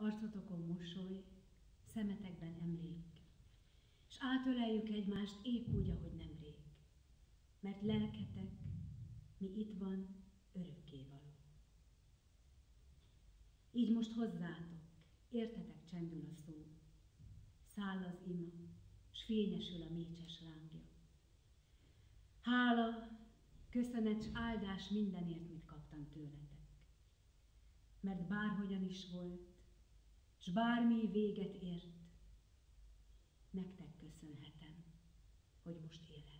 arcotokon mosoly, szemetekben emlék, és átöleljük egymást épp úgy, ahogy nemrég, mert lelketek, mi itt van, örökkévaló. Így most hozzátok, értetek csendül a szó, száll az ima, s fényesül a mécses lángja. Hála, köszönet s áldás mindenért, mit kaptam tőletek. Mert bárhogyan is volt, s bármi véget ért, nektek köszönhetem, hogy most élek.